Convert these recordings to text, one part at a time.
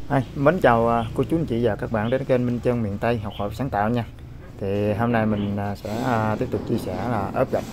Mến chào cô chú anh chị và các bạn đến kênh Minh Chân miền Tây học hỏi sáng tạo nha. Thì hôm nay mình sẽ tiếp tục chia sẻ là ốp gạch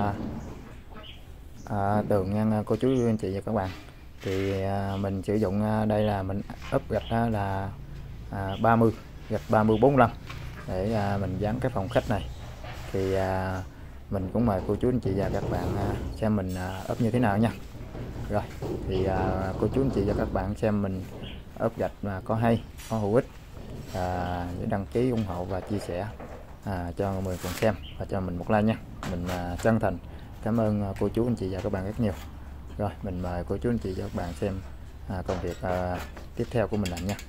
tường nha cô chú anh chị và các bạn. Thì mình sử dụng đây là mình ốp gạch là 30 gạch 30-45 để mình dán cái phòng khách này. Thì mình cũng mời cô chú anh chị và các bạn xem mình ốp như thế nào nha. Rồi thì cô chú anh chị và các bạn xem mình ốp gạch mà có hay, có hữu ích, để đăng ký ủng hộ và chia sẻ cho mọi người cùng xem và cho mình một like nha. Mình chân thành cảm ơn cô chú anh chị và các bạn rất nhiều. Rồi mình mời cô chú anh chị và các bạn xem công việc tiếp theo của mình làm nha.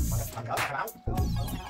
Bằng cỡ khai báo.